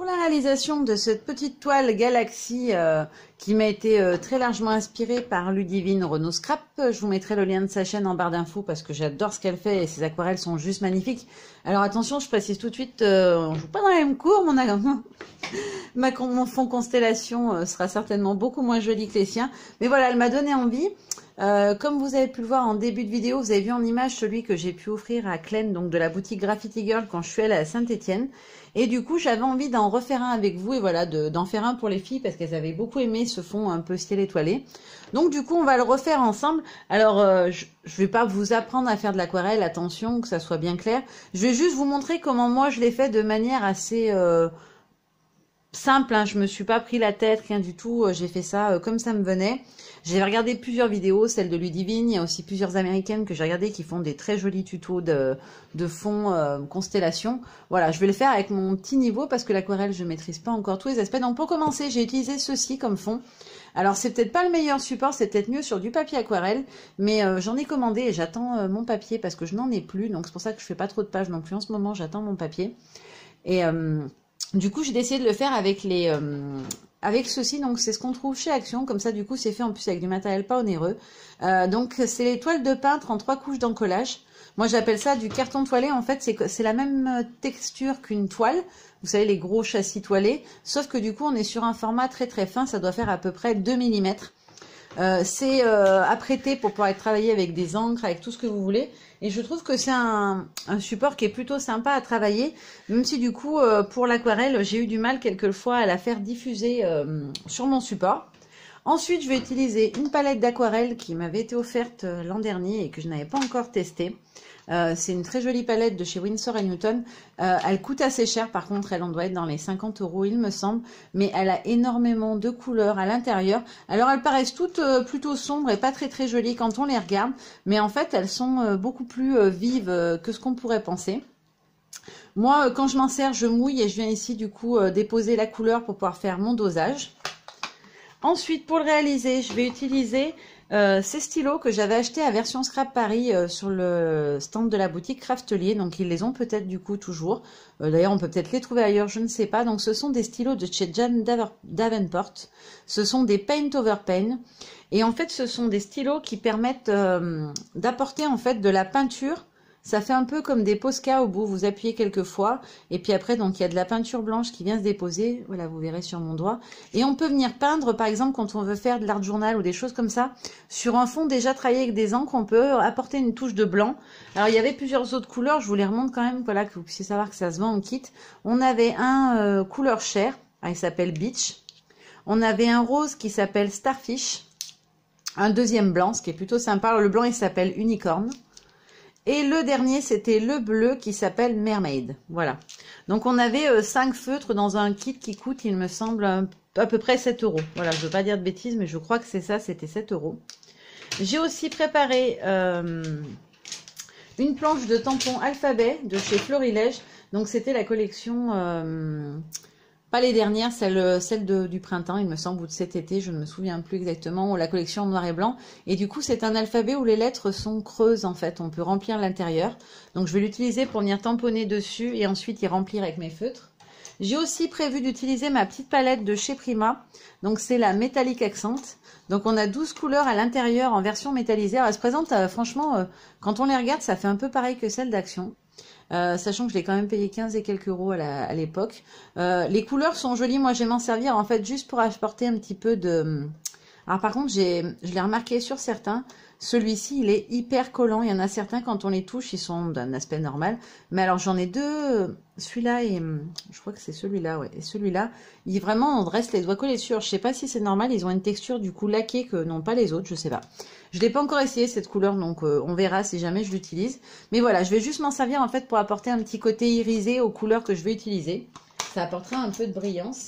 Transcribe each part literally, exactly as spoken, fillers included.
Pour la réalisation de cette petite toile Galaxy euh, qui m'a été euh, très largement inspirée par Ludivine Renaud Scrap, je vous mettrai le lien de sa chaîne en barre d'infos parce que j'adore ce qu'elle fait et ses aquarelles sont juste magnifiques. Alors attention, je précise tout de suite, euh, on joue pas dans la même cour, mon, ma, mon fond constellation euh, sera certainement beaucoup moins joli que les siens. Mais voilà, elle m'a donné envie. Euh, comme vous avez pu le voir en début de vidéo, vous avez vu en image celui que j'ai pu offrir à Clem, donc de la boutique Graffiti Girl quand je suis allée à Saint-Étienne. Et du coup, j'avais envie d'en refaire un avec vous et voilà, d'en faire un pour les filles parce qu'elles avaient beaucoup aimé ce fond un peu ciel étoilé. Donc du coup, on va le refaire ensemble. Alors, euh, je ne vais pas vous apprendre à faire de l'aquarelle, attention, que ça soit bien clair. Je vais juste vous montrer comment moi je l'ai fait de manière assez euh, simple. Hein. Je me suis pas pris la tête, rien du tout. J'ai fait ça euh, comme ça me venait. J'ai regardé plusieurs vidéos, celle de Ludivine, il y a aussi plusieurs américaines que j'ai regardées qui font des très jolis tutos de, de fond euh, constellation. Voilà, je vais le faire avec mon petit niveau parce que l'aquarelle, je maîtrise pas encore tous les aspects. Donc pour commencer, j'ai utilisé ceci comme fond. Alors c'est peut-être pas le meilleur support, c'est peut-être mieux sur du papier aquarelle, mais euh, j'en ai commandé et j'attends euh, mon papier parce que je n'en ai plus. Donc c'est pour ça que je fais pas trop de pages non plus en ce moment, j'attends mon papier. Et euh, du coup, j'ai décidé de le faire avec les... Euh, avec ceci, donc c'est ce qu'on trouve chez Action, comme ça du coup c'est fait en plus avec du matériel pas onéreux. Euh, donc c'est les toiles de peintre en trois couches d'encollage. Moi j'appelle ça du carton toilé, en fait c'est la même texture qu'une toile, vous savez les gros châssis toilés, sauf que du coup on est sur un format très très fin, ça doit faire à peu près deux millimètres. Euh, c'est euh, apprêté pour pouvoir être travaillé avec des encres, avec tout ce que vous voulez. Et je trouve que c'est un, un support qui est plutôt sympa à travailler, même si du coup, euh, pour l'aquarelle, j'ai eu du mal quelquefois à la faire diffuser euh, sur mon support. Ensuite, je vais utiliser une palette d'aquarelle qui m'avait été offerte l'an dernier et que je n'avais pas encore testée. Euh, c'est une très jolie palette de chez Winsor et Newton. Euh, elle coûte assez cher, par contre, elle en doit être dans les cinquante euros, il me semble. Mais elle a énormément de couleurs à l'intérieur. Alors, elles paraissent toutes euh, plutôt sombres et pas très très jolies quand on les regarde. Mais en fait, elles sont euh, beaucoup plus euh, vives euh, que ce qu'on pourrait penser. Moi, euh, quand je m'en sers, je mouille et je viens ici, du coup, euh, déposer la couleur pour pouvoir faire mon dosage. Ensuite, pour le réaliser, je vais utiliser euh, ces stylos que j'avais achetés à Version Scrap Paris euh, sur le stand de la boutique Craftelier. Donc, ils les ont peut-être du coup toujours. Euh, D'ailleurs, on peut peut-être les trouver ailleurs, je ne sais pas. Donc, ce sont des stylos de chez Jan Davenport. Ce sont des Paint Over Pen. Et en fait, ce sont des stylos qui permettent euh, d'apporter en fait de la peinture. Ça fait un peu comme des Posca au bout, vous appuyez quelques fois, et puis après, donc il y a de la peinture blanche qui vient se déposer, voilà, vous verrez sur mon doigt. Et on peut venir peindre, par exemple, quand on veut faire de l'art journal ou des choses comme ça, sur un fond déjà travaillé avec des encres, on peut apporter une touche de blanc. Alors, il y avait plusieurs autres couleurs, je vous les remonte quand même, voilà, que vous puissiez savoir que ça se vend en kit. On avait un euh, couleur chair, ah, il s'appelle Beach. On avait un rose qui s'appelle Starfish. Un deuxième blanc, ce qui est plutôt sympa. Alors, le blanc, il s'appelle Unicorn. Et le dernier, c'était le bleu qui s'appelle Mermaid. Voilà. Donc, on avait euh, cinq feutres dans un kit qui coûte, il me semble, un, à peu près sept euros. Voilà, je ne veux pas dire de bêtises, mais je crois que c'est ça, c'était sept euros. J'ai aussi préparé euh, une planche de tampons alphabet de chez Florilège. Donc, c'était la collection... Euh, Pas les dernières, celle, celle de, du printemps, il me semble, ou de cet été, je ne me souviens plus exactement, ou la collection noir et blanc. Et du coup, c'est un alphabet où les lettres sont creuses, en fait. On peut remplir l'intérieur. Donc, je vais l'utiliser pour venir tamponner dessus et ensuite y remplir avec mes feutres. J'ai aussi prévu d'utiliser ma petite palette de chez Prima. Donc, c'est la Metallic Accent. Donc, on a douze couleurs à l'intérieur en version métallisée. Alors, elle se présente, euh, franchement, euh, quand on les regarde, ça fait un peu pareil que celle d'Action. Euh, sachant que je l'ai quand même payé quinze et quelques euros à l'époque. Euh, les couleurs sont jolies, moi je vais m'en servir en fait juste pour apporter un petit peu de... Alors par contre, je l'ai remarqué sur certains, celui-ci il est hyper collant, il y en a certains quand on les touche, ils sont d'un aspect normal. Mais alors j'en ai deux, celui-là et je crois que c'est celui-là, ouais, et celui-là, il vraiment on reste les doigts collés dessus. Je sais pas si c'est normal, ils ont une texture du coup laquée que n'ont pas les autres, je sais pas. Je l'ai pas encore essayé cette couleur, donc euh, on verra si jamais je l'utilise. Mais voilà, je vais juste m'en servir en fait pour apporter un petit côté irisé aux couleurs que je vais utiliser. Ça apportera un peu de brillance.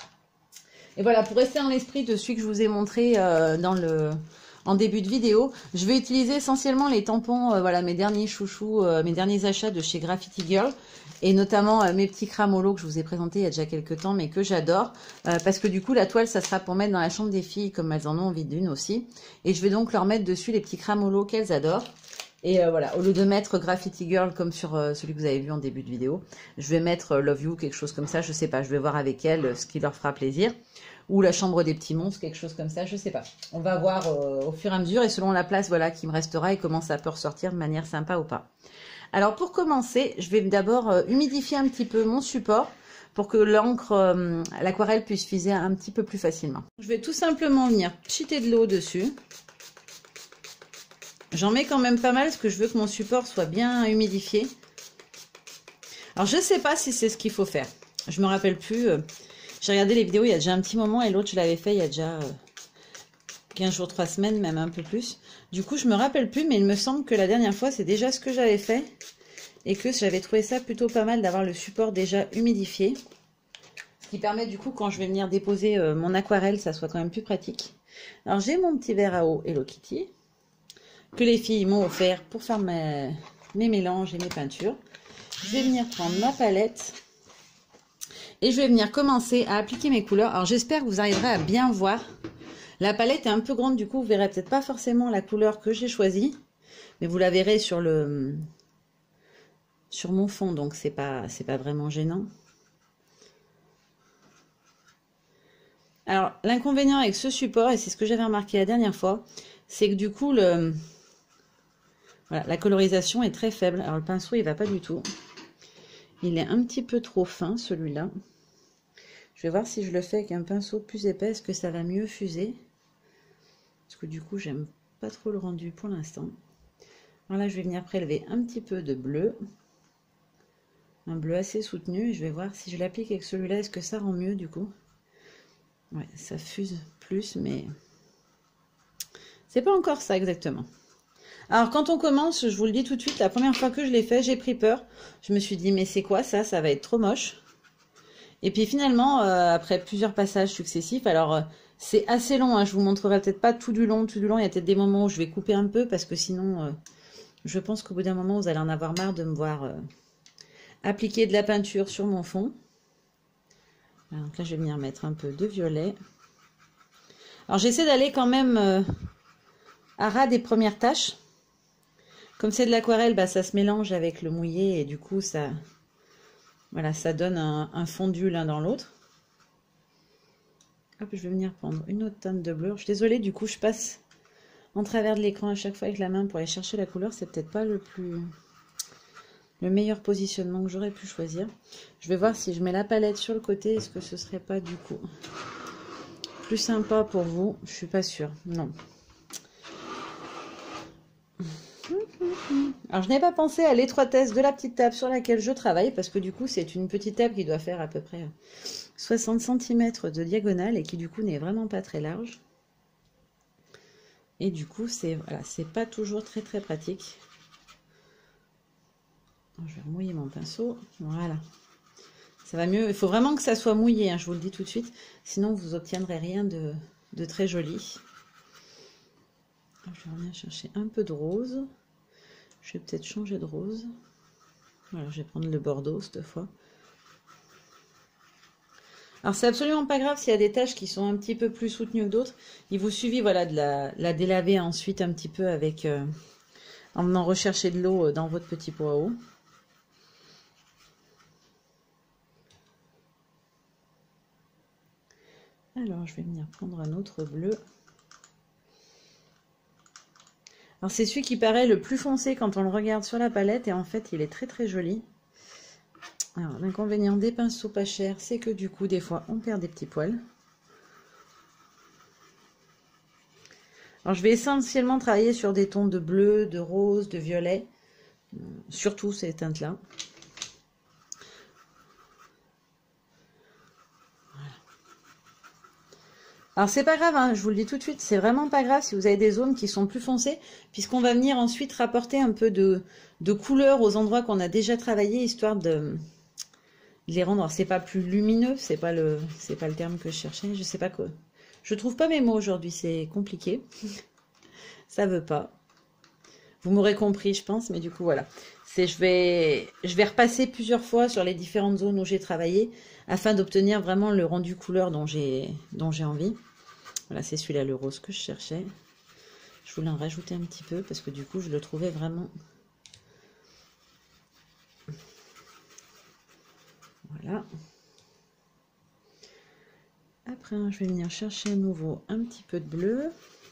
Et voilà, pour rester dans l'esprit de celui que je vous ai montré euh, dans le... en début de vidéo, je vais utiliser essentiellement les tampons, euh, voilà, mes derniers chouchous, euh, mes derniers achats de chez Graffiti Girl. Et notamment euh, mes petits cramolos que je vous ai présentés il y a déjà quelques temps, mais que j'adore. Euh, parce que du coup, la toile, ça sera pour mettre dans la chambre des filles, comme elles en ont envie d'une aussi. Et je vais donc leur mettre dessus les petits cramolos qu'elles adorent. Et euh, voilà, au lieu de mettre Graffiti Girl comme sur euh, celui que vous avez vu en début de vidéo, je vais mettre euh, Love You, quelque chose comme ça, je sais pas, je vais voir avec elle euh, ce qui leur fera plaisir. Ou la chambre des petits monstres, quelque chose comme ça, je sais pas. On va voir euh, au fur et à mesure et selon la place voilà, qui me restera et comment ça peut ressortir de manière sympa ou pas. Alors pour commencer, je vais d'abord euh, humidifier un petit peu mon support pour que l'encre, euh, l'aquarelle puisse fuser un petit peu plus facilement. Je vais tout simplement venir pchiter de l'eau dessus. J'en mets quand même pas mal parce que je veux que mon support soit bien humidifié. Alors je sais pas si c'est ce qu'il faut faire. Je me rappelle plus. Euh, J'ai regardé les vidéos il y a déjà un petit moment et l'autre je l'avais fait il y a déjà euh, quinze jours, trois semaines, même un peu plus. Du coup je me rappelle plus mais il me semble que la dernière fois c'est déjà ce que j'avais fait. Et que j'avais trouvé ça plutôt pas mal d'avoir le support déjà humidifié. Ce qui permet du coup quand je vais venir déposer euh, mon aquarelle, ça soit quand même plus pratique. Alors j'ai mon petit verre à eau Hello Kitty. Que les filles m'ont offert pour faire mes, mes mélanges et mes peintures. Je vais venir prendre ma palette. Et je vais venir commencer à appliquer mes couleurs. Alors j'espère que vous arriverez à bien voir. La palette est un peu grande, du coup vous verrez peut-être pas forcément la couleur que j'ai choisie. Mais vous la verrez sur le... sur mon fond, donc c'est pas c'est pas vraiment gênant. Alors l'inconvénient avec ce support, et c'est ce que j'avais remarqué la dernière fois, c'est que du coup le voilà, la colorisation est très faible. Alors le pinceau il va pas du tout, il est un petit peu trop fin celui-là. Je vais voir si je le fais avec un pinceau plus épais, est-ce que ça va mieux fuser, parce que du coup j'aime pas trop le rendu pour l'instant. Alors là je vais venir prélever un petit peu de bleu. Un bleu assez soutenu. Je vais voir si je l'applique avec celui-là. Est-ce que ça rend mieux du coup? Ouais, ça fuse plus, mais c'est pas encore ça exactement. Alors quand on commence, je vous le dis tout de suite, la première fois que je l'ai fait, j'ai pris peur. Je me suis dit, mais c'est quoi ça? Ça va être trop moche. Et puis finalement, euh, après plusieurs passages successifs, alors euh, c'est assez long, hein, je vous montrerai peut-être pas tout du long, tout du long. Il y a peut-être des moments où je vais couper un peu parce que sinon, euh, je pense qu'au bout d'un moment, vous allez en avoir marre de me voir... Euh, appliquer de la peinture sur mon fond. Alors, donc là je vais venir mettre un peu de violet. Alors j'essaie d'aller quand même euh, à ras des premières taches. Comme c'est de l'aquarelle, bah, ça se mélange avec le mouillé et du coup ça, voilà, ça donne un, un fondu l'un dans l'autre. Hop, je vais venir prendre une autre teinte de bleu. Je suis désolée, du coup je passe en travers de l'écran à chaque fois avec la main pour aller chercher la couleur. C'est peut-être pas le plus... le meilleur positionnement que j'aurais pu choisir. Je vais voir si je mets la palette sur le côté, est-ce que ce serait pas du coup plus sympa pour vous? Je suis pas sûre, non. Alors je n'ai pas pensé à l'étroitesse de la petite table sur laquelle je travaille, parce que du coup c'est une petite table qui doit faire à peu près soixante centimètres de diagonale et qui du coup n'est vraiment pas très large. Et du coup c'est voilà, c'est pas toujours très très pratique. Je vais mouiller mon pinceau, voilà, ça va mieux. Il faut vraiment que ça soit mouillé, hein, je vous le dis tout de suite, sinon vous n'obtiendrez rien de, de très joli. Je vais venir chercher un peu de rose, je vais peut-être changer de rose. Voilà, je vais prendre le bordeaux cette fois. Alors c'est absolument pas grave s'il y a des taches qui sont un petit peu plus soutenues que d'autres, il vous suffit voilà, de la, la délaver ensuite un petit peu avec, euh, en venant rechercher de l'eau dans votre petit pot à eau. Alors, je vais venir prendre un autre bleu. Alors, c'est celui qui paraît le plus foncé quand on le regarde sur la palette. Et en fait, il est très très joli. Alors, l'inconvénient des pinceaux pas chers, c'est que du coup, des fois, on perd des petits poils. Alors, je vais essentiellement travailler sur des tons de bleu, de rose, de violet. Surtout ces teintes-là. Alors c'est pas grave, hein, je vous le dis tout de suite, c'est vraiment pas grave si vous avez des zones qui sont plus foncées, puisqu'on va venir ensuite rapporter un peu de, de couleur aux endroits qu'on a déjà travaillé, histoire de, de les rendre. Alors c'est pas plus lumineux, c'est pas le c'est pas le terme que je cherchais, je sais pas quoi. Je trouve pas mes mots aujourd'hui, c'est compliqué. Ça veut pas. Vous m'aurez compris, je pense, mais du coup voilà. C'est je vais je vais repasser plusieurs fois sur les différentes zones où j'ai travaillé afin d'obtenir vraiment le rendu couleur dont j'ai dont j'ai envie. Voilà, c'est celui-là le rose que je cherchais. Je voulais en rajouter un petit peu parce que du coup, je le trouvais vraiment... Voilà. Après, je vais venir chercher à nouveau un petit peu de bleu.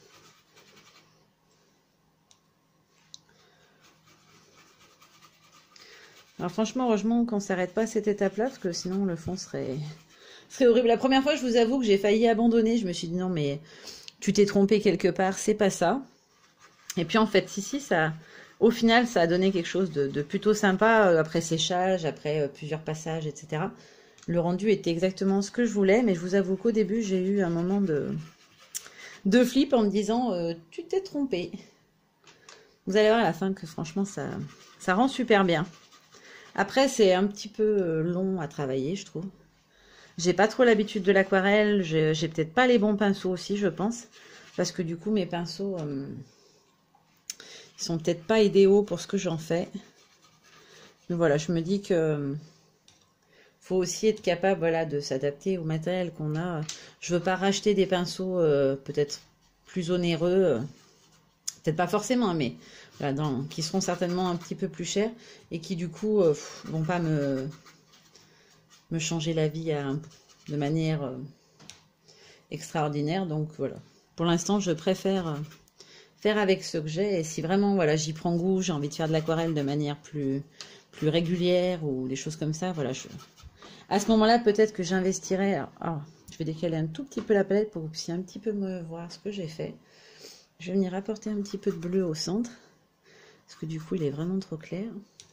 Alors franchement, heureusement qu'on ne s'arrête pas à cette étape-là, parce que sinon le fond serait... serait horrible. La première fois, je vous avoue que j'ai failli abandonner. Je me suis dit non, mais tu t'es trompé quelque part, c'est pas ça. Et puis en fait, ici, ça, au final, ça a donné quelque chose de, de plutôt sympa, euh, après séchage, après euh, plusieurs passages, et cetera. Le rendu était exactement ce que je voulais, mais je vous avoue qu'au début, j'ai eu un moment de, de flip en me disant euh, tu t'es trompé. Vous allez voir à la fin que franchement, ça, ça rend super bien. Après, c'est un petit peu long à travailler, je trouve. J'ai pas trop l'habitude de l'aquarelle. J'ai peut-être pas les bons pinceaux aussi, je pense. Parce que du coup, mes pinceaux, euh, ils sont peut-être pas idéaux pour ce que j'en fais. Mais voilà, je me dis que euh, faut aussi être capable, voilà, de s'adapter au matériel qu'on a. Je veux pas racheter des pinceaux euh, peut-être plus onéreux. Euh, peut-être pas forcément, mais... Voilà, dans, qui seront certainement un petit peu plus chers et qui du coup euh, vont pas me, me changer la vie à, de manière euh, extraordinaire. Donc voilà, pour l'instant je préfère euh, faire avec ce que j'ai, et si vraiment voilà, j'y prends goût, j'ai envie de faire de l'aquarelle de manière plus, plus régulière ou des choses comme ça, voilà, je, à ce moment là peut-être que j'investirai. Alors, je vais décaler un tout petit peu la palette pour que vous puissiez un petit peu me voir ce que j'ai fait. Je vais venir apporter un petit peu de bleu au centre parce que du coup il est vraiment trop clair.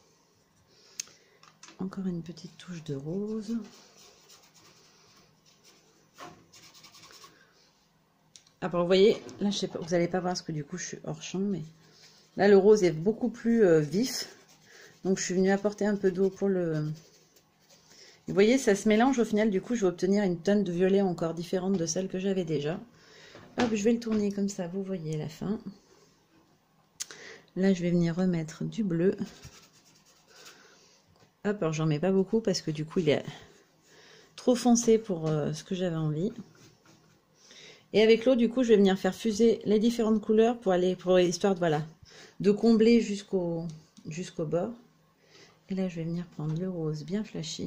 Encore une petite touche de rose. Ah bon, vous voyez, là je sais pas, vous n'allez pas voir parce que du coup je suis hors champ, mais là le rose est beaucoup plus euh, vif. Donc je suis venue apporter un peu d'eau pour le... Vous voyez, ça se mélange au final, du coup je vais obtenir une teinte de violet encore différente de celle que j'avais déjà. Hop, je vais le tourner comme ça, vous voyez la fin. Là, je vais venir remettre du bleu. Hop, alors j'en mets pas beaucoup parce que du coup, il est trop foncé pour euh, ce que j'avais envie. Et avec l'eau, du coup, je vais venir faire fuser les différentes couleurs pour aller, pour histoire de, voilà, de combler jusqu'au jusqu'au bord. Et là, je vais venir prendre le rose bien flashy.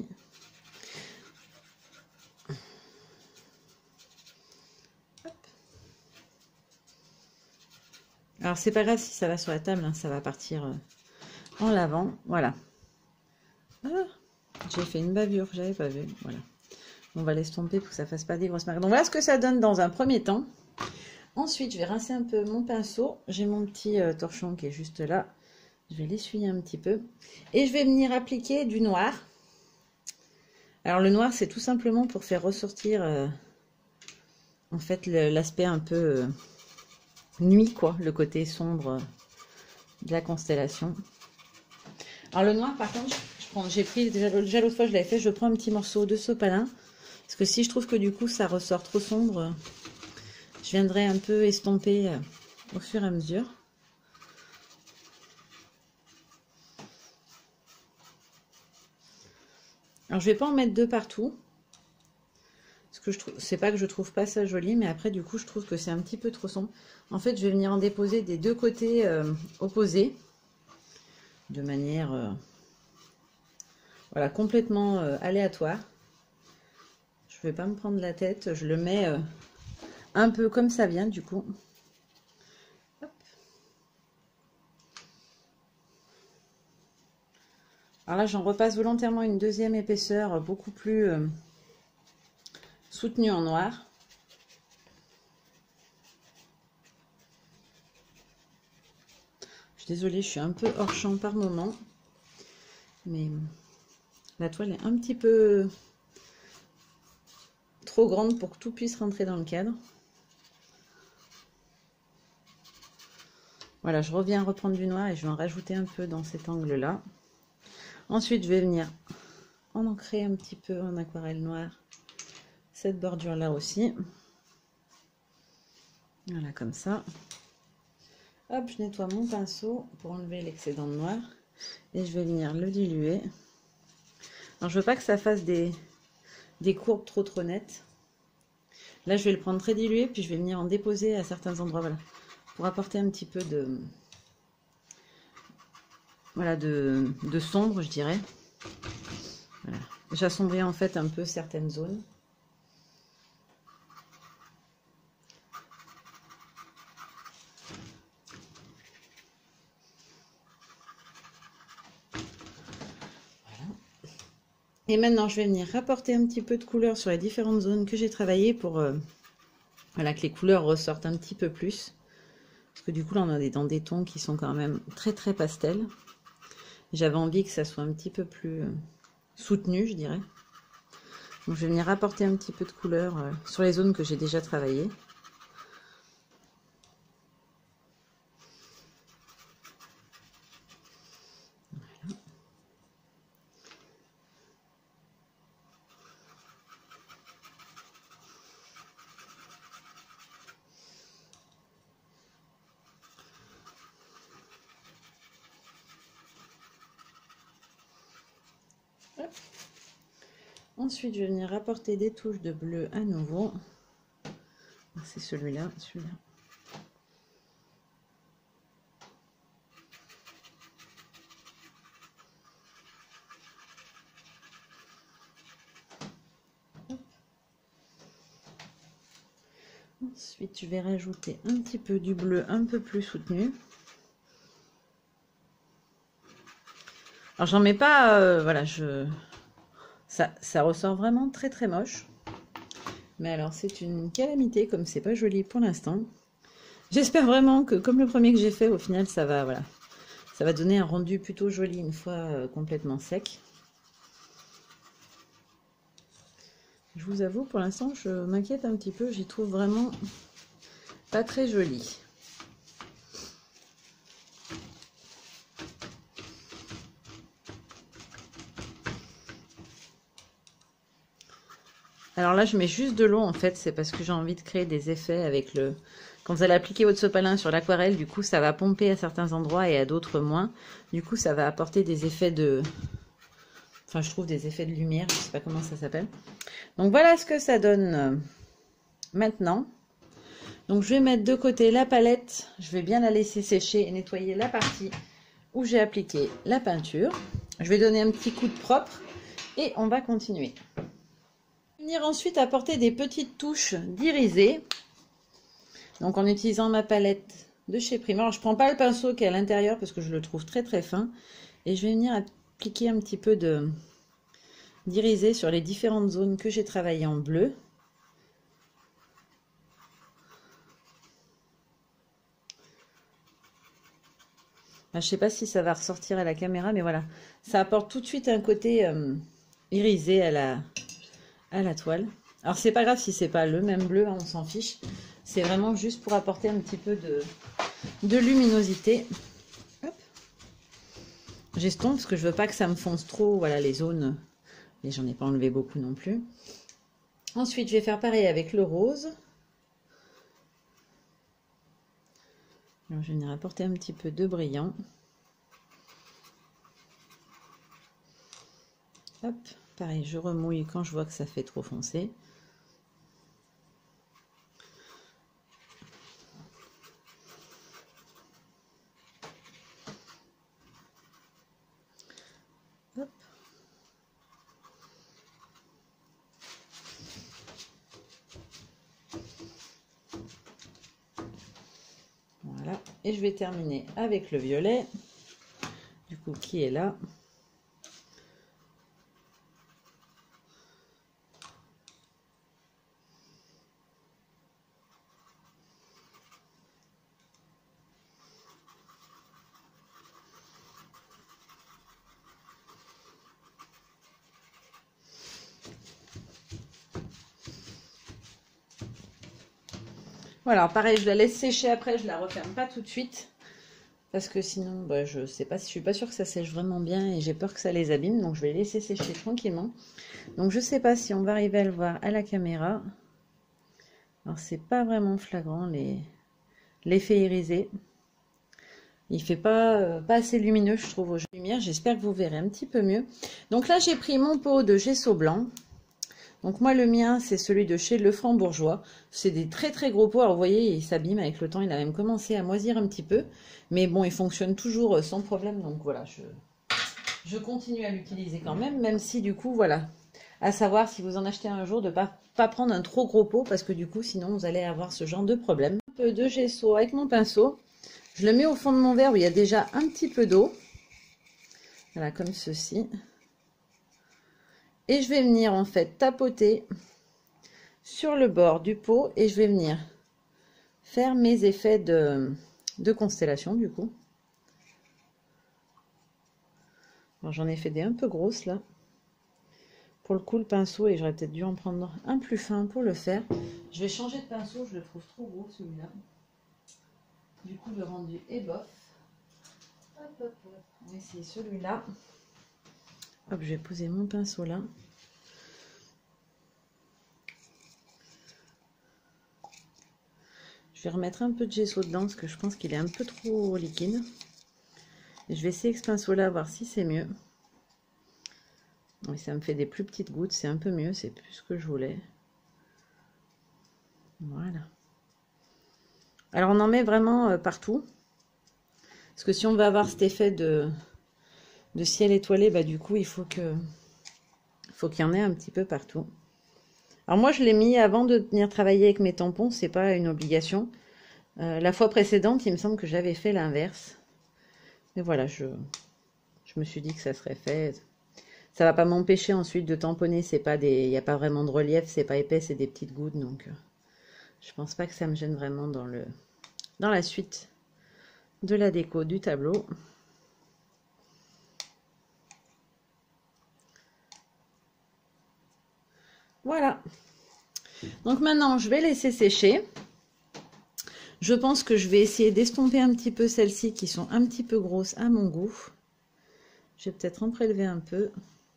Alors, c'est pas grave si ça va sur la table, hein, ça va partir euh, en lavant. Voilà. Ah, j'ai fait une bavure, j'avais pas vu. Voilà. On va l'estomper pour que ça fasse pas des grosses marques. Donc, voilà ce que ça donne dans un premier temps. Ensuite, je vais rincer un peu mon pinceau. J'ai mon petit euh, torchon qui est juste là. Je vais l'essuyer un petit peu. Et je vais venir appliquer du noir. Alors, le noir, c'est tout simplement pour faire ressortir, euh, en fait, l'aspect un peu... Euh, nuit, quoi, le côté sombre de la constellation. Alors le noir, par contre, je prends, j'ai pris déjà, déjà l'autre fois je l'avais fait, je prends un petit morceau de sopalin parce que si je trouve que du coup ça ressort trop sombre, je viendrai un peu estomper au fur et à mesure. Alors je vais pas en mettre deux partout. Que je trouve, c'est pas que je trouve pas ça joli, mais après du coup je trouve que c'est un petit peu trop sombre. En fait, je vais venir en déposer des deux côtés euh, opposés, de manière euh, voilà, complètement euh, aléatoire. Je vais pas me prendre la tête, je le mets euh, un peu comme ça vient du coup. Hop. Alors là, j'en repasse volontairement une deuxième épaisseur beaucoup plus euh, soutenu en noir. Je suis désolée, je suis un peu hors champ par moment, mais la toile est un petit peu trop grande pour que tout puisse rentrer dans le cadre. Voilà, je reviens reprendre du noir et je vais en rajouter un peu dans cet angle-là. Ensuite, je vais venir en ancrer un petit peu en aquarelle noire cette bordure là aussi. Voilà, comme ça. Hop, je nettoie mon pinceau pour enlever l'excédent de noir et je vais venir le diluer. Alors je veux pas que ça fasse des, des courbes trop trop nettes. Là je vais le prendre très dilué, puis je vais venir en déposer à certains endroits. Voilà, pour apporter un petit peu de, voilà, de, de sombre, je dirais. Voilà. J'assombris en fait un peu certaines zones. Et maintenant, je vais venir rapporter un petit peu de couleur sur les différentes zones que j'ai travaillées pour euh, voilà, que les couleurs ressortent un petit peu plus. Parce que du coup, là, on est dans des tons qui sont quand même très, très pastels. J'avais envie que ça soit un petit peu plus euh, soutenu, je dirais. Donc, je vais venir apporter un petit peu de couleur euh, sur les zones que j'ai déjà travaillées. Ensuite, je vais venir apporter des touches de bleu à nouveau. C'est celui-là, celui-là. Ensuite, je vais rajouter un petit peu du bleu un peu plus soutenu. Alors, j'en mets pas, euh, voilà, je... Ça, ça ressort vraiment très très moche. Mais alors, c'est une calamité, comme c'est pas joli pour l'instant. J'espère vraiment que, comme le premier que j'ai fait, au final, ça va, voilà, ça va donner un rendu plutôt joli une fois euh, complètement sec. Je vous avoue, pour l'instant, je m'inquiète un petit peu. J'y trouve vraiment pas très joli. Alors là, je mets juste de l'eau, en fait, c'est parce que j'ai envie de créer des effets avec le... Quand vous allez appliquer votre sopalin sur l'aquarelle, du coup, ça va pomper à certains endroits et à d'autres moins. Du coup, ça va apporter des effets de... Enfin, je trouve des effets de lumière, je sais pas comment ça s'appelle. Donc, voilà ce que ça donne maintenant. Donc, je vais mettre de côté la palette. Je vais bien la laisser sécher et nettoyer la partie où j'ai appliqué la peinture. Je vais donner un petit coup de propre et on va continuer. Venir ensuite apporter des petites touches d'irisé, donc en utilisant ma palette de chez Prima. Alors, je prends pas le pinceau qui est à l'intérieur parce que je le trouve très très fin, et je vais venir appliquer un petit peu de d'irisé sur les différentes zones que j'ai travaillées en bleu. Je ne sais pas si ça va ressortir à la caméra, mais voilà, ça apporte tout de suite un côté euh, irisé à la à la toile. Alors c'est pas grave si c'est pas le même bleu, hein, on s'en fiche. C'est vraiment juste pour apporter un petit peu de, de luminosité. J'estompe parce que je veux pas que ça me fonce trop, voilà, les zones. Et j'en ai pas enlevé beaucoup non plus. Ensuite, je vais faire pareil avec le rose. Alors, je vais venir apporter un petit peu de brillant. Hop, pareil, je remouille quand je vois que ça fait trop foncé. Hop. Voilà, et je vais terminer avec le violet, du coup, qui est là. Voilà, pareil, je la laisse sécher après, je la referme pas tout de suite. Parce que sinon, bah, je sais pas, je suis pas sûre que ça sèche vraiment bien et j'ai peur que ça les abîme. Donc je vais laisser sécher tranquillement. Donc je sais pas si on va arriver à le voir à la caméra. Alors c'est pas vraiment flagrant les l'effet irisé. Il fait pas, euh, pas assez lumineux, je trouve, aux lumières. J'espère que vous verrez un petit peu mieux. Donc là, j'ai pris mon pot de gesso blanc. Donc moi le mien c'est celui de chez Lefranc-Bourgeois. C'est des très très gros pots. Alors vous voyez il s'abîme avec le temps, il a même commencé à moisir un petit peu. Mais bon il fonctionne toujours sans problème. Donc voilà, je, je continue à l'utiliser quand même. Même si du coup voilà, à savoir si vous en achetez un jour de ne pas, pas prendre un trop gros pot. Parce que du coup sinon vous allez avoir ce genre de problème. Un peu de gesso avec mon pinceau. Je le mets au fond de mon verre où il y a déjà un petit peu d'eau. Voilà, comme ceci. Et je vais venir en fait tapoter sur le bord du pot et je vais venir faire mes effets de, de constellation du coup. J'en ai fait des un peu grosses là. Pour le coup, le pinceau, et j'aurais peut-être dû en prendre un plus fin pour le faire. Je vais changer de pinceau, je le trouve trop gros celui-là. Du coup, le rendu est bof. Hop, hop, hop. On va essayer celui-là. Hop, je vais poser mon pinceau là. Je vais remettre un peu de gesso dedans parce que je pense qu'il est un peu trop liquide. Et je vais essayer avec ce pinceau-là, voir si c'est mieux. Oui, ça me fait des plus petites gouttes, c'est un peu mieux, c'est plus ce que je voulais. Voilà. Alors on en met vraiment euh, partout. Parce que si on veut avoir cet effet de, de ciel étoilé, bah du coup il faut que faut qu'il y en ait un petit peu partout. Alors moi je l'ai mis avant de venir travailler avec mes tampons, c'est pas une obligation. Euh, la fois précédente, il me semble que j'avais fait l'inverse. Mais voilà, je, je me suis dit que ça serait fait. Ça va pas m'empêcher ensuite de tamponner, c'est pas des, il n'y a pas vraiment de relief, c'est pas épais, c'est des petites gouttes, donc euh, je pense pas que ça me gêne vraiment dans le, dans la suite de la déco du tableau. Voilà. Donc maintenant, je vais laisser sécher. Je pense que je vais essayer d'estomper un petit peu celles-ci qui sont un petit peu grosses à mon goût. Je vais peut-être en prélever un peu.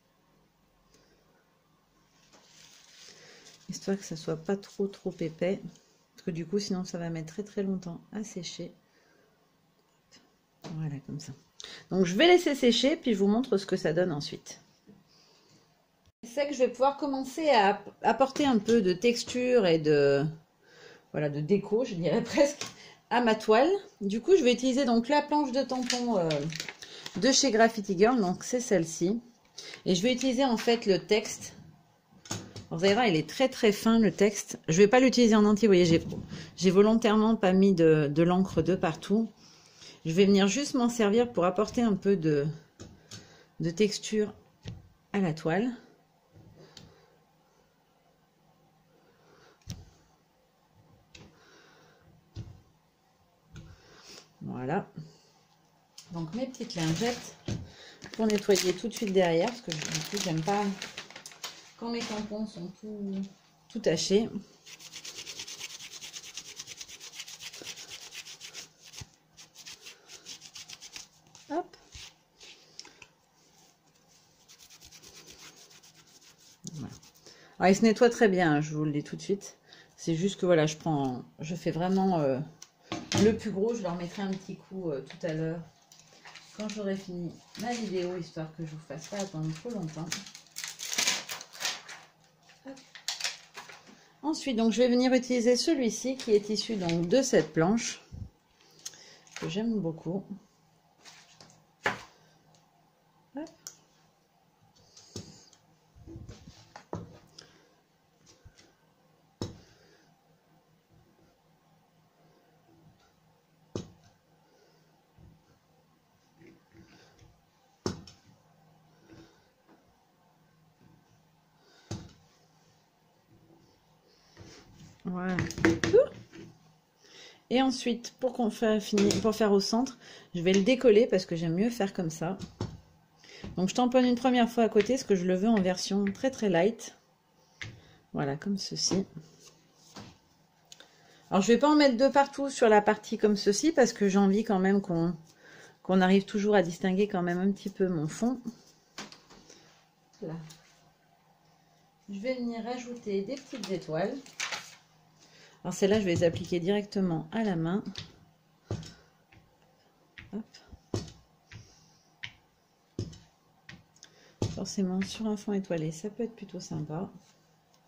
Histoire que ça soit pas trop trop épais. Parce que du coup, sinon, ça va mettre très très longtemps à sécher. Voilà, comme ça. Donc, je vais laisser sécher, puis je vous montre ce que ça donne ensuite. C'est que je vais pouvoir commencer à apporter un peu de texture et de, voilà, de déco, je dirais presque, à ma toile. Du coup, je vais utiliser donc la planche de tampon euh, de chez Graffiti Girl, donc c'est celle-ci. Et je vais utiliser en fait le texte. Alors, vous allez voir, il est très très fin le texte. Je ne vais pas l'utiliser en entier, vous voyez, j'ai volontairement pas mis de, de l'encre de partout. Je vais venir juste m'en servir pour apporter un peu de, de texture à la toile. Voilà. Donc mes petites lingettes pour nettoyer tout de suite derrière, parce que du coup j'aime pas quand mes tampons sont tout, tout tachés. Hop. Voilà. Alors, il se nettoie très bien, hein, je vous le dis tout de suite. C'est juste que voilà, je prends, je fais vraiment euh, le plus gros. Je leur mettrai un petit coup euh, tout à l'heure quand j'aurai fini ma vidéo, histoire que je vous fasse pas attendre trop longtemps. Hop. Ensuite, donc je vais venir utiliser celui-ci qui est issu donc de cette planche que j'aime beaucoup. Hop. Voilà. Et ensuite, pour qu'on fasse finir, pour faire au centre, je vais le décoller parce que j'aime mieux faire comme ça. Donc je tamponne une première fois à côté parce que je le veux en version très très light. Voilà, comme ceci. Alors je vais pas en mettre de partout sur la partie comme ceci parce que j'ai envie quand même qu'on qu'on arrive toujours à distinguer quand même un petit peu mon fond. Là. Je vais venir rajouter des petites étoiles. Alors celles-là, je vais les appliquer directement à la main. Hop. Forcément, sur un fond étoilé, ça peut être plutôt sympa.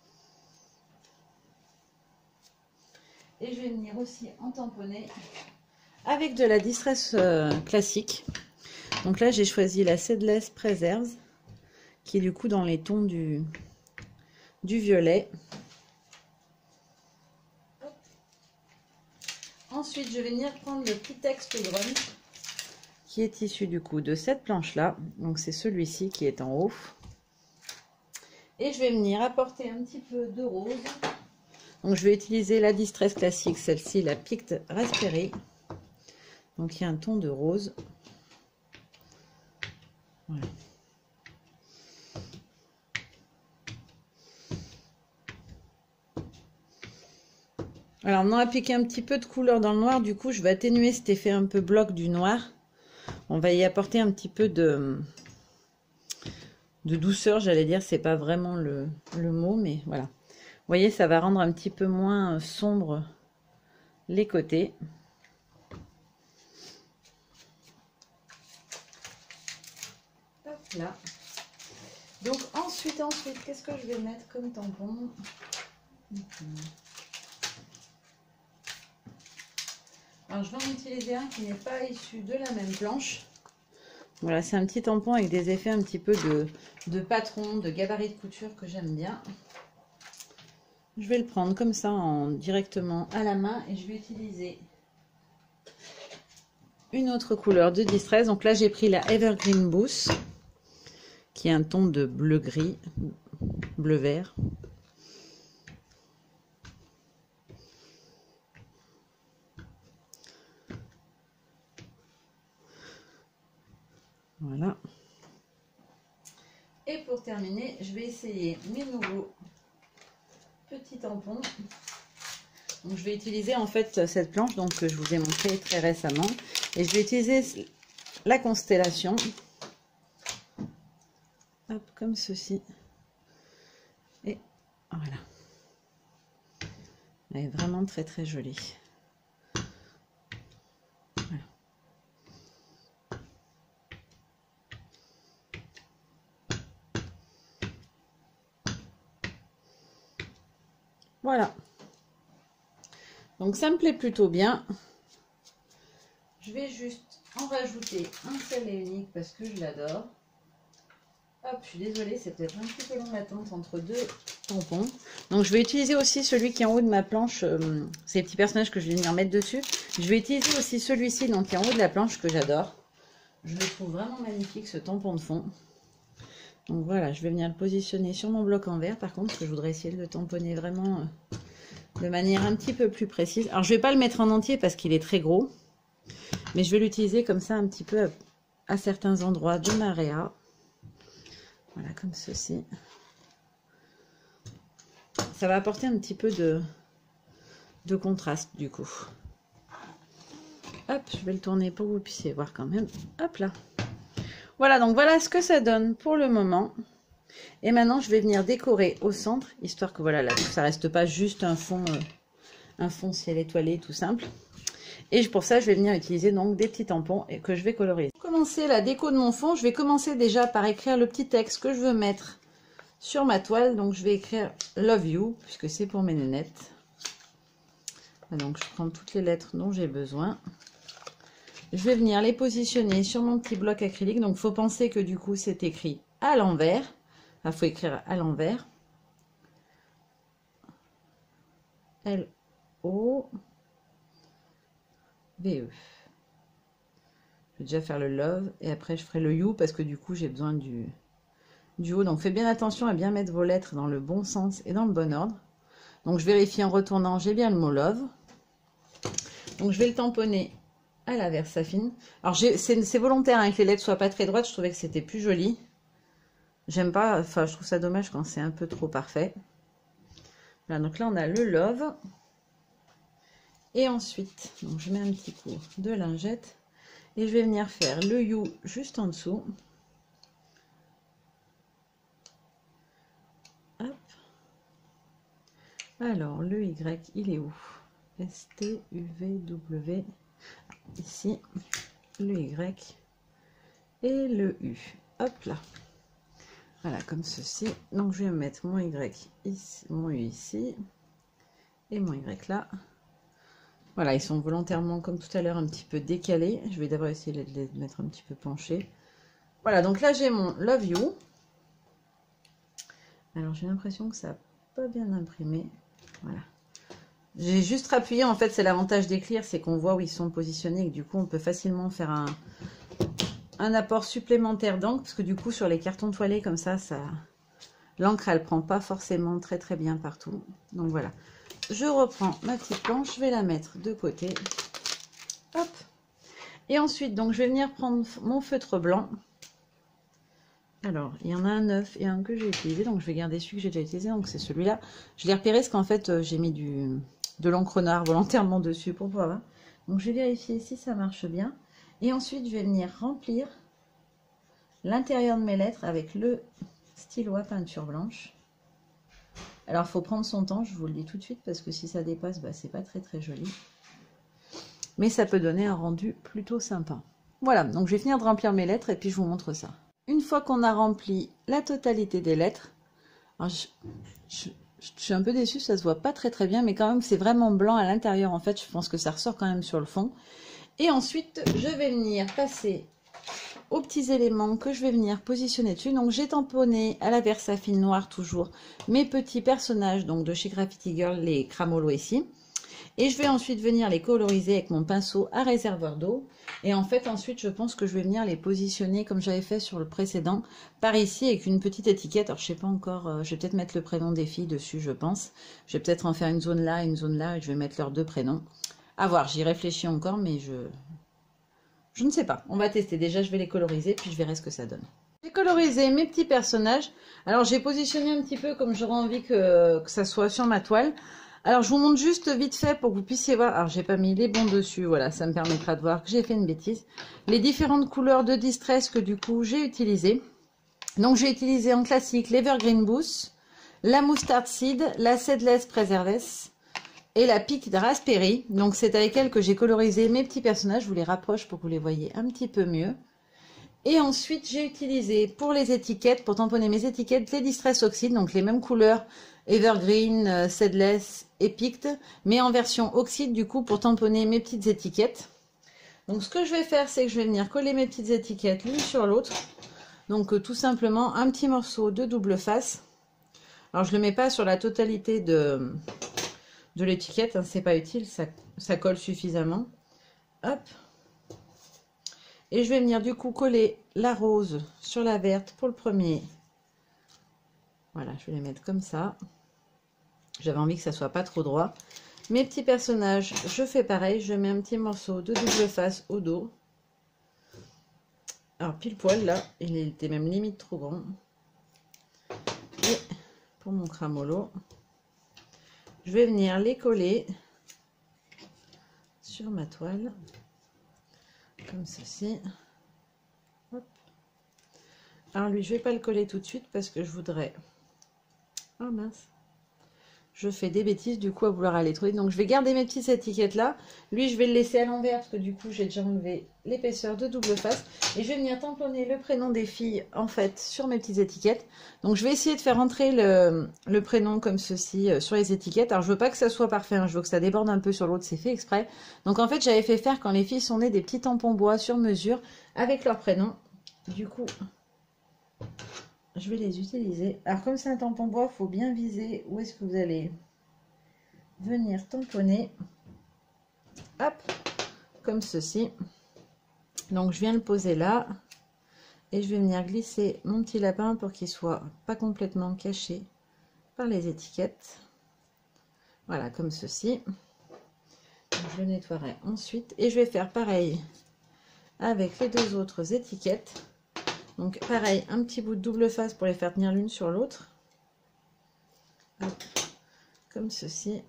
Et je vais venir aussi en tamponner avec de la Distress euh, classique. Donc là, j'ai choisi la Seedless Preserves, qui est du coup dans les tons du, du violet. Ensuite, je vais venir prendre le petit texte Grunge, qui est issu du coup de cette planche-là. Donc c'est celui-ci qui est en haut. Et je vais venir apporter un petit peu de rose. Donc je vais utiliser la Distress classique, celle-ci, la Picked Raspberry. Donc il y a un ton de rose. Voilà. Alors on a appliqué un petit peu de couleur dans le noir, du coup je vais atténuer cet effet un peu bloc du noir. On va y apporter un petit peu de, de douceur, j'allais dire, c'est pas vraiment le, le mot, mais voilà. Vous voyez, ça va rendre un petit peu moins sombre les côtés. Hop là. Donc ensuite, ensuite, qu'est-ce que je vais mettre comme tampon? Alors je vais en utiliser un qui n'est pas issu de la même planche. Voilà, c'est un petit tampon avec des effets un petit peu de, de patron, de gabarit de couture que j'aime bien. Je vais le prendre comme ça en, directement à la main et je vais utiliser une autre couleur de Distress. Donc là j'ai pris la Evergreen Boost qui est un ton de bleu gris, bleu vert. Voilà. Et pour terminer, je vais essayer mes nouveaux petits tampons. Donc je vais utiliser en fait cette planche donc que je vous ai montré très récemment et je vais utiliser la constellation. Hop, comme ceci. Et voilà. Elle est vraiment très très jolie. Voilà. Voilà. Donc ça me plaît plutôt bien. Je vais juste en rajouter un seul et unique parce que je l'adore. Hop, je suis désolée, c'est peut-être un petit peu long l'attente entre deux tampons. Donc je vais utiliser aussi celui qui est en haut de ma planche, euh, ces petits personnages que je vais venir mettre dessus. Je vais utiliser aussi celui-ci, donc qui est en haut de la planche, que j'adore. Je le trouve vraiment magnifique, ce tampon de fond. Donc voilà, je vais venir le positionner sur mon bloc en verre, par contre, parce que je voudrais essayer de le tamponner vraiment euh, de manière un petit peu plus précise. Alors je ne vais pas le mettre en entier parce qu'il est très gros, mais je vais l'utiliser comme ça un petit peu à, à certains endroits de ma réa. Voilà, comme ceci. Ça va apporter un petit peu de, de contraste du coup. Hop, je vais le tourner pour que vous puissiez voir quand même. Hop là. Voilà, donc voilà ce que ça donne pour le moment. Et maintenant, je vais venir décorer au centre, histoire que voilà, là, ça reste pas juste un fond, euh, un fond ciel étoilé tout simple. Et pour ça, je vais venir utiliser donc des petits tampons et que je vais colorier. Pour commencer la déco de mon fond, je vais commencer déjà par écrire le petit texte que je veux mettre sur ma toile. Donc je vais écrire Love You, puisque c'est pour mes nénettes. Donc je prends toutes les lettres dont j'ai besoin. Je vais venir les positionner sur mon petit bloc acrylique. Donc il faut penser que du coup c'est écrit à l'envers. Il faut écrire à l'envers. L O V E. Je vais déjà faire le love et après je ferai le you parce que du coup j'ai besoin du, du haut. Donc faites bien attention à bien mettre vos lettres dans le bon sens et dans le bon ordre. Donc je vérifie en retournant, j'ai bien le mot love. Donc je vais le tamponner à la Versafine. Alors c'est volontaire hein, que les lettres soient pas très droites, je trouvais que c'était plus joli. J'aime pas, enfin je trouve ça dommage quand c'est un peu trop parfait. Voilà, donc là on a le love. Et ensuite, donc je mets un petit coup de lingette et je vais venir faire le you juste en dessous. Hop. Alors le Y, il est où? S T U V W. Ici, le Y et le U. Hop là. Voilà, comme ceci. Donc je vais mettre mon Y ici, mon U ici et mon Y là. Voilà, ils sont volontairement, comme tout à l'heure, un petit peu décalés. Je vais d'abord essayer de les mettre un petit peu penchés. Voilà, donc là, j'ai mon Love You. Alors, j'ai l'impression que ça n'a pas bien imprimé. Voilà. J'ai juste appuyé, en fait, c'est l'avantage des clears, c'est qu'on voit où ils sont positionnés et que du coup, on peut facilement faire un, un apport supplémentaire d'encre, parce que du coup, sur les cartons toilés, comme ça, ça l'encre, elle prend pas forcément très très bien partout. Donc voilà. Je reprends ma petite planche, je vais la mettre de côté. Hop. Et ensuite, donc, je vais venir prendre mon feutre blanc. Alors, il y en a un neuf et un que j'ai utilisé, donc je vais garder celui que j'ai déjà utilisé, donc c'est celui-là. Je l'ai repéré parce qu'en fait, euh, j'ai mis du, de l'encre noire volontairement dessus pour pouvoir voir. Donc, je vais vérifier si ça marche bien. Et ensuite, je vais venir remplir l'intérieur de mes lettres avec le stylo à peinture blanche. Alors, il faut prendre son temps, je vous le dis tout de suite, parce que si ça dépasse, bah, c'est pas très très joli. Mais ça peut donner un rendu plutôt sympa. Voilà, donc je vais finir de remplir mes lettres et puis je vous montre ça. Une fois qu'on a rempli la totalité des lettres, alors je, je, je suis un peu déçue, ça se voit pas très très bien, mais quand même c'est vraiment blanc à l'intérieur. En fait, je pense que ça ressort quand même sur le fond. Et ensuite, je vais venir passer aux petits éléments que je vais venir positionner dessus. Donc j'ai tamponné à la Versafine noire toujours mes petits personnages donc de chez Graffiti Girl, les cramolos ici. Et je vais ensuite venir les coloriser avec mon pinceau à réservoir d'eau. Et en fait, ensuite, je pense que je vais venir les positionner comme j'avais fait sur le précédent, par ici avec une petite étiquette. Alors, je sais pas encore, euh, je vais peut-être mettre le prénom des filles dessus, je pense. Je vais peut-être en faire une zone là, une zone là, et je vais mettre leurs deux prénoms. À voir, j'y réfléchis encore, mais je... Je ne sais pas. On va tester. Déjà, je vais les coloriser, puis je verrai ce que ça donne. J'ai colorisé mes petits personnages. Alors, j'ai positionné un petit peu comme j'aurais envie que, que ça soit sur ma toile. Alors, je vous montre juste vite fait pour que vous puissiez voir. Alors, j'ai pas mis les bons dessus. Voilà, ça me permettra de voir que j'ai fait une bêtise. Les différentes couleurs de distress que du coup, j'ai utilisées. Donc, j'ai utilisé en classique l'Evergreen Boost, la Mustard Seed, la Seedless Preserves et la Pique de Raspberry. Donc, c'est avec elle que j'ai colorisé mes petits personnages. Je vous les rapproche pour que vous les voyez un petit peu mieux. Et ensuite, j'ai utilisé pour les étiquettes, pour tamponner mes étiquettes, les Distress Oxide, donc les mêmes couleurs, Evergreen, euh, Seedless et Picked, mais en version oxyde, du coup, pour tamponner mes petites étiquettes. Donc, ce que je vais faire, c'est que je vais venir coller mes petites étiquettes l'une sur l'autre. Donc, euh, tout simplement, un petit morceau de double face. Alors, je ne le mets pas sur la totalité de, de l'étiquette, hein, c'est pas utile, ça, ça colle suffisamment. Hop. Et je vais venir du coup coller la rose sur la verte pour le premier. Voilà, je vais les mettre comme ça. J'avais envie que ça soit pas trop droit. Mes petits personnages, je fais pareil. Je mets un petit morceau de double face au dos. Alors pile poil là, il était même limite trop grand. Et pour mon cramolo, je vais venir les coller sur ma toile. Comme ceci. Hop. Alors lui, je vais pas le coller tout de suite parce que je voudrais... Oh mince. Je fais des bêtises du coup à vouloir aller trop vite. Donc je vais garder mes petites étiquettes là. Lui, je vais le laisser à l'envers parce que du coup, j'ai déjà enlevé l'épaisseur de double face. Et je vais venir tamponner le prénom des filles en fait sur mes petites étiquettes. Donc je vais essayer de faire entrer le, le prénom comme ceci euh, sur les étiquettes. Alors je veux pas que ça soit parfait, hein. Je veux que ça déborde un peu sur l'autre, c'est fait exprès. Donc en fait, j'avais fait faire quand les filles sont nées des petits tampons bois sur mesure avec leur prénom. Du coup... je vais les utiliser. Alors comme c'est un tampon bois, il faut bien viser où est-ce que vous allez venir tamponner. Hop, comme ceci. Donc je viens le poser là. Et je vais venir glisser mon petit lapin pour qu'il soit pas complètement caché par les étiquettes. Voilà, comme ceci. Donc, je le nettoierai ensuite. Et je vais faire pareil avec les deux autres étiquettes. Donc pareil, un petit bout de double face pour les faire tenir l'une sur l'autre. Comme ceci.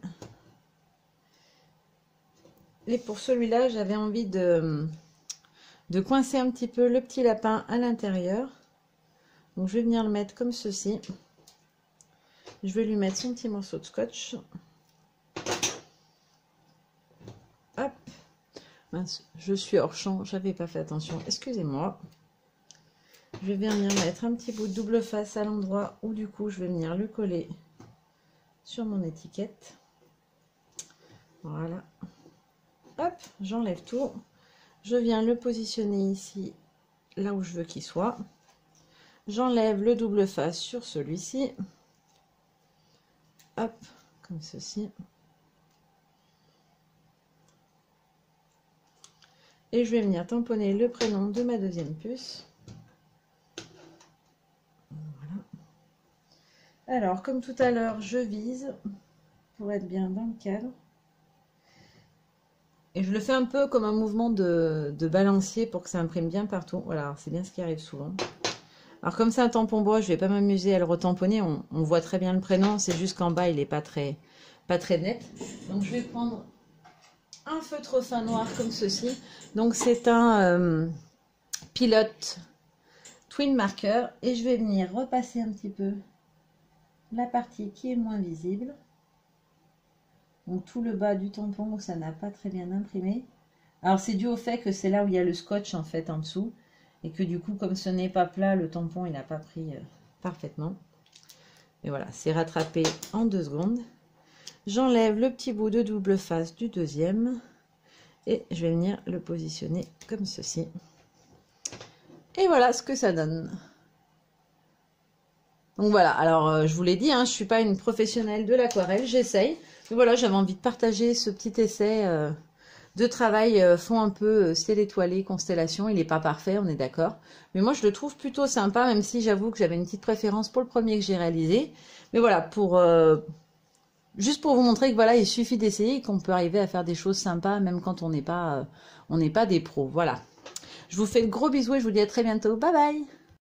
Et pour celui-là, j'avais envie de, de coincer un petit peu le petit lapin à l'intérieur. Donc je vais venir le mettre comme ceci. Je vais lui mettre son petit morceau de scotch. Hop. Mince, je suis hors champ, j'avais pas fait attention, excusez-moi. Je vais venir mettre un petit bout de double face à l'endroit où du coup je vais venir le coller sur mon étiquette. Voilà. Hop, j'enlève tout. Je viens le positionner ici, là où je veux qu'il soit. J'enlève le double face sur celui-ci. Hop, comme ceci. Et je vais venir tamponner le prénom de ma deuxième puce. Voilà. Alors, comme tout à l'heure, je vise pour être bien dans le cadre. Et je le fais un peu comme un mouvement de, de balancier pour que ça imprime bien partout. Voilà, c'est bien ce qui arrive souvent. Alors comme c'est un tampon bois, je vais pas m'amuser à le retamponner. On, on voit très bien le prénom, c'est juste qu'en bas, il n'est pas très, pas très net. Donc je vais prendre un feutre fin noir comme ceci. Donc c'est un euh, pilote twin marker. Et je vais venir repasser un petit peu la partie qui est moins visible. Donc tout le bas du tampon où ça n'a pas très bien imprimé. Alors c'est dû au fait que c'est là où il y a le scotch en fait en dessous. Et que du coup comme ce n'est pas plat, le tampon il n'a pas pris euh, parfaitement. Et voilà, c'est rattrapé en deux secondes. J'enlève le petit bout de double face du deuxième. Et je vais venir le positionner comme ceci. Et voilà ce que ça donne. Donc voilà, alors euh, je vous l'ai dit, hein, je ne suis pas une professionnelle de l'aquarelle, j'essaye. Mais voilà, j'avais envie de partager ce petit essai euh, de travail euh, fond un peu euh, ciel étoilé, constellation. Il n'est pas parfait, on est d'accord. Mais moi, je le trouve plutôt sympa, même si j'avoue que j'avais une petite préférence pour le premier que j'ai réalisé. Mais voilà, pour euh, juste pour vous montrer que voilà, il suffit d'essayer et qu'on peut arriver à faire des choses sympas, même quand on n'est pas, euh, on n'est pas des pros. Voilà. Je vous fais de gros bisous et je vous dis à très bientôt. Bye bye!